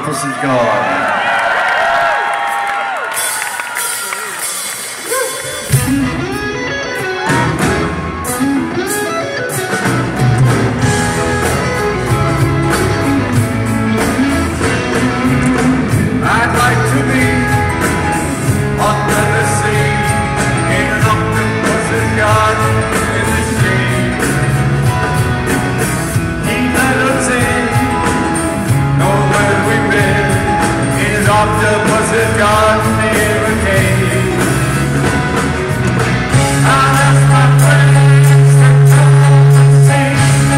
Octopus is gone. I'd like to be under the sea in an octopus's garden in the shade. He let us in, know where we've been, in his octopus's garden near a cave. I'll ask my friends to come and sing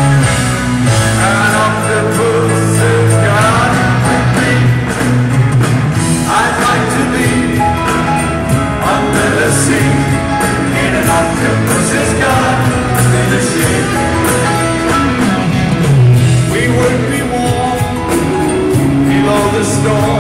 an octopus's garden with me. I'd like to be under the sea in an octopus's garden in the shade. We would be warm below the storm.